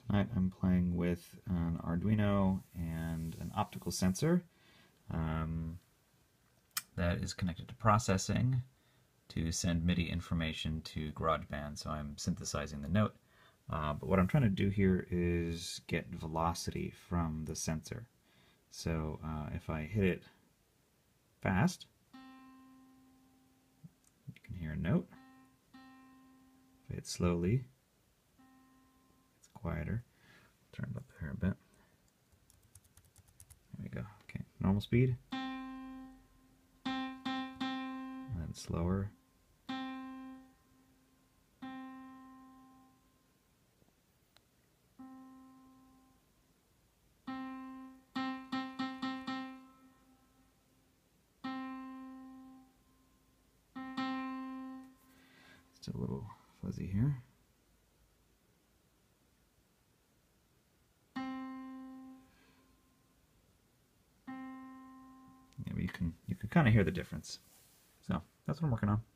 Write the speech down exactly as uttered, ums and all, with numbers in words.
Tonight I'm playing with an Arduino and an optical sensor um, that is connected to processing to send MIDI information to GarageBand. So I'm synthesizing the note. Uh, but what I'm trying to do here is get velocity from the sensor. So uh, if I hit it fast, you can hear a note. If I hit slowly, it's quieter. Turn it up here a bit. There we go. Okay, normal speed. And then slower. Still a little fuzzy here. Yeah, but you can you can kind of hear the difference. So that's what I'm working on.